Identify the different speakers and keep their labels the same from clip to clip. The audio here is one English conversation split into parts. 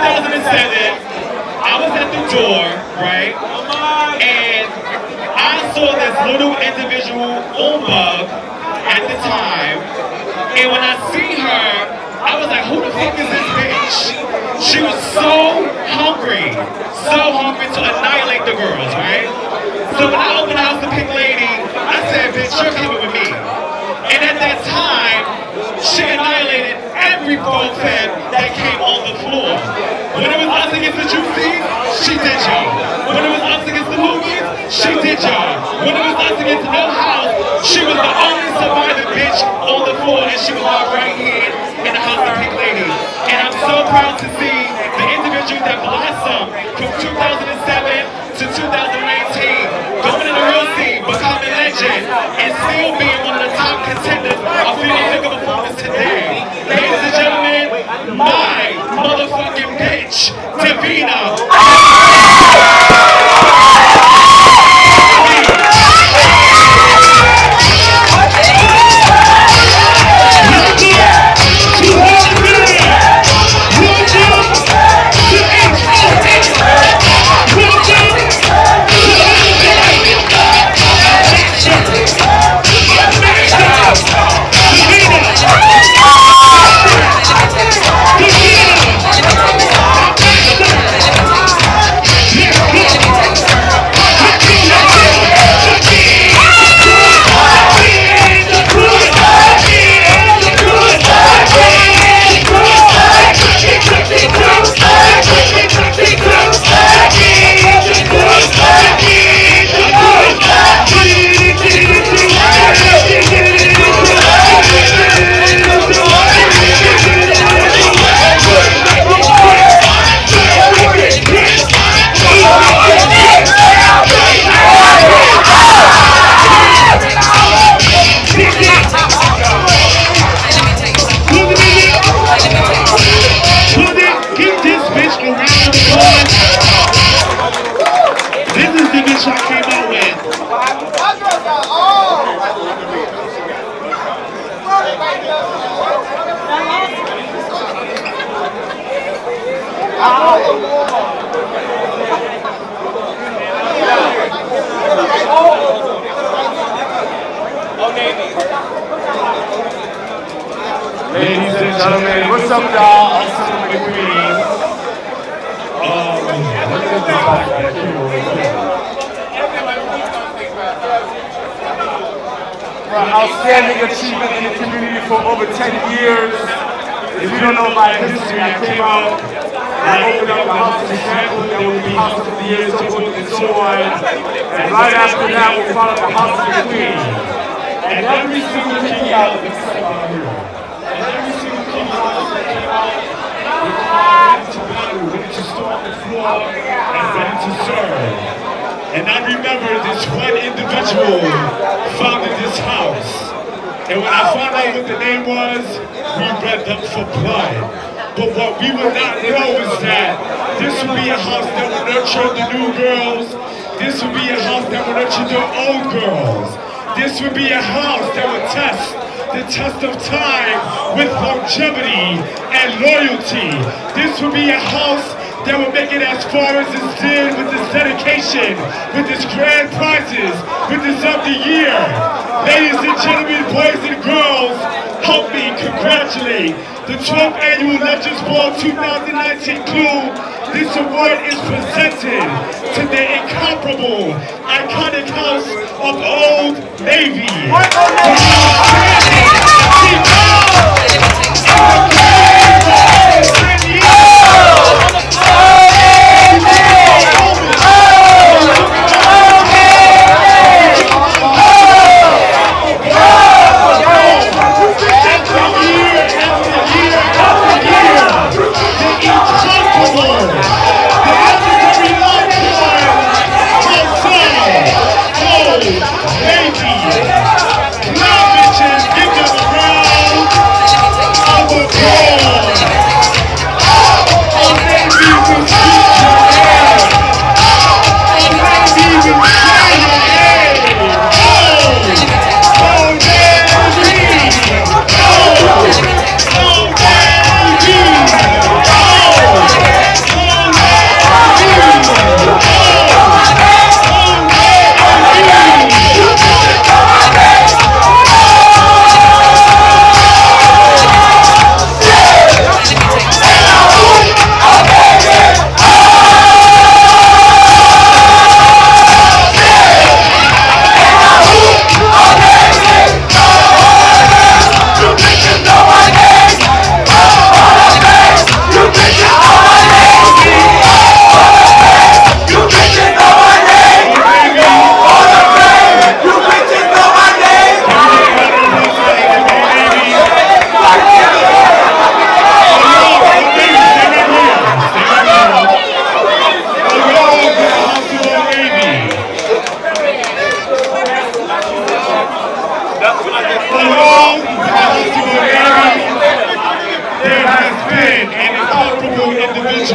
Speaker 1: 2007, I was at the door, right? And I saw this little individual Umbug at the time. And when I see her, I was like, who the fuck is this bitch? She was so hungry to annihilate the girls, right? So when I opened the house to Pink Lady, I said, bitch, you're coming with me. And at that time, she annihilated every folk that came on the floor. When it was us against the Juicy, she did y'all. When it was us against the Loogies, she did y'all. When it was us against No House, she was the only surviving bitch on the floor, and she was right here in the house of Pink Lady. And I'm so proud to see the individual that blossomed from 2007 to 2019, going in the real scene, becoming a legend, and still being one of the top contenders of female figure performance today. Ladies and gentlemen, my motherfucking bitch, Davina.
Speaker 2: Ladies and gentlemen, what's up, y'all? I'm Cinema McQueen. For outstanding achievement in the community for over 10 years. If you don't know my history, I came out and opened up the House of Example, then will be House of the Year, so forth and so on. And right after that, we'll follow the House of the Queen. And every single king out of the here. Every single king out came out ready to battle, ready to storm the floor, and ready to serve. And I remember this one individual founded this house. And when I found out what the name was, we read them for blood. But what we would not know is that this would be a house that would nurture the new girls. This would be a house that would nurture the old girls. This would be a house that would test the test of time with longevity and loyalty. This would be a house that would make it as far as it did with this dedication, with this grand prizes, with this of the year. Ladies and gentlemen, boys and girls, help me congratulate the 12th Annual Legends Ball 2019 crew. This award is presented to the incomparable, iconic house of Old Navy.
Speaker 1: Give them a round of applause.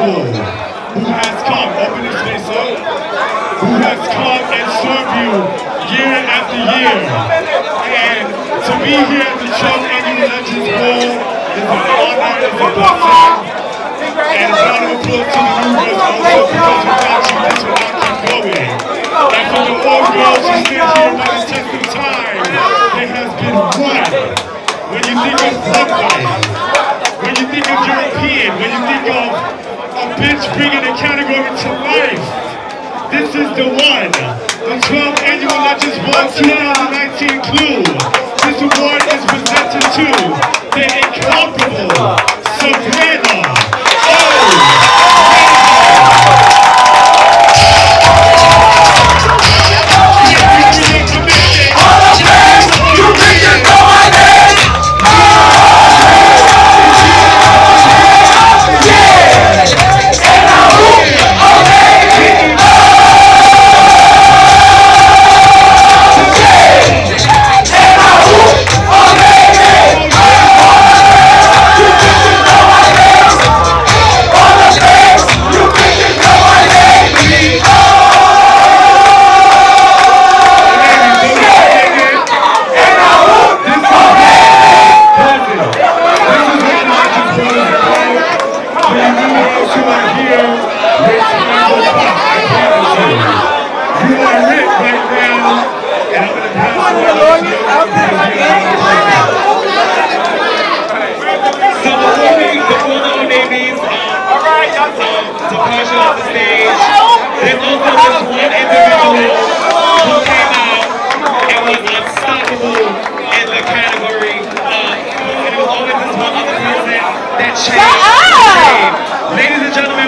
Speaker 1: individual who has come, open this place up, who has come and served you year after year. And to be here at the 12th Annual Legends Ball is an honor, is a blessing. And a round of applause to the movers also, because without you this will not keep going. And for the old girls who stand here by the test of time, there has been one. When you think of Club Life, when you think of European, when you think of a bitch bringing the category to life, this is the one. The 12th Annual Legends Ball 2019 Clue. This award is presented to the incomparable Sabrina. Ladies and gentlemen,